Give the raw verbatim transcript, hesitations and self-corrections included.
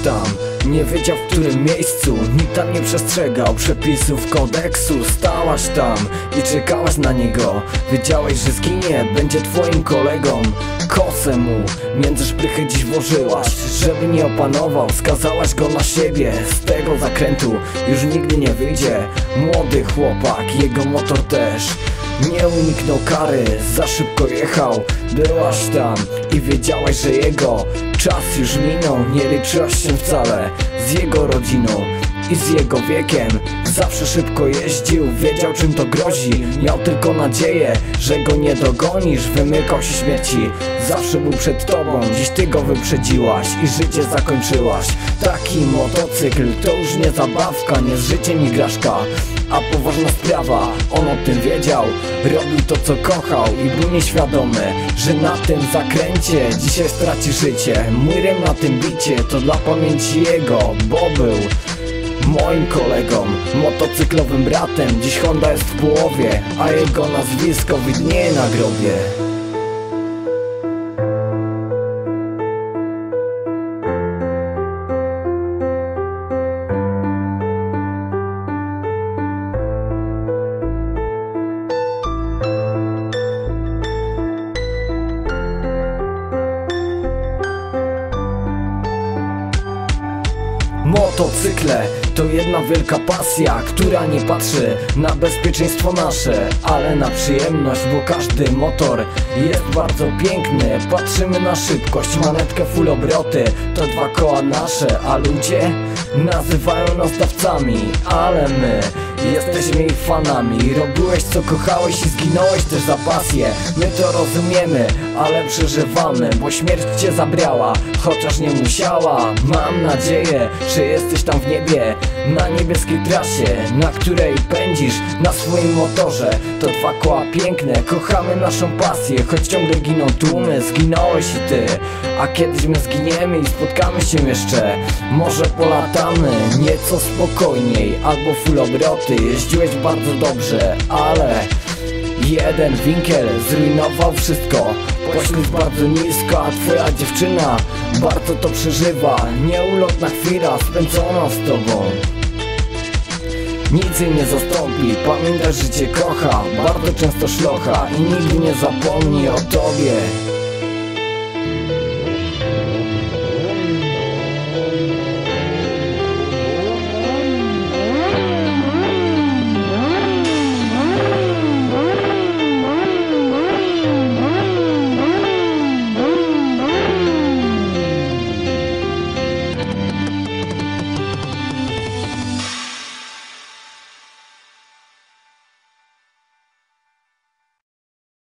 tam, nie wiedział w którym miejscu. Nikt tam nie przestrzegał przepisów kodeksu. Stałaś tam i czekałaś na niego. Wiedziałeś, że zginie, będzie twoim kolegą. Kosę mu między szprychy dziś włożyłaś, żeby nie opanował. Skazałaś go na siebie, z tego zakrętu już nigdy nie wyjdzie. Młody chłopak, jego motor też nie uniknął kary, za szybko jechał. Byłaś tam i wiedziałaś, że jego czas już minął. Nie liczyłaś się wcale z jego rodziną i z jego wiekiem. Zawsze szybko jeździł, wiedział czym to grozi. Miał tylko nadzieję, że go nie dogonisz. Wymykał się śmierci, zawsze był przed tobą. Dziś ty go wyprzedziłaś i życie zakończyłaś. Taki motocykl to już nie zabawka, nie z życiem igraszka, a poważna sprawa. On o tym wiedział, robił to co kochał i był nieświadomy, że na tym zakręcie dzisiaj straci życie. Mój rym na tym bicie to dla pamięci jego, bo był moim kolegą, motocyklowym bratem. Dziś Honda jest w połowie, a jego nazwisko widnieje na grobie. Motocykle to jedna wielka pasja, która nie patrzy na bezpieczeństwo nasze, ale na przyjemność, bo każdy motor jest bardzo piękny. Patrzymy na szybkość, manetkę full obroty, to dwa koła nasze, a ludzie nazywają nas dawcami, ale my jesteśmy ich fanami. Robiłeś co kochałeś i zginąłeś też za pasję. My to rozumiemy, ale przeżywamy, bo śmierć cię zabrała, chociaż nie musiała. Mam nadzieję, że jesteś tam w niebie, na niebieskiej trasie, na której pędzisz na swoim motorze. To dwa koła piękne, kochamy naszą pasję, choć ciągle giną tłumy. Zginąłeś i ty, a kiedyś my zginiemy i spotkamy się jeszcze. Może polatamy nieco spokojniej, albo full obroty. Jeździłeś bardzo dobrze, ale jeden winkiel zrujnował wszystko. Poślizg bardzo nisko, a twoja dziewczyna bardzo to przeżywa. Nieulotna chwila spędzona z tobą nic jej nie zastąpi. Pamiętaj, że cię kocha, bardzo często szlocha i nigdy nie zapomni o tobie.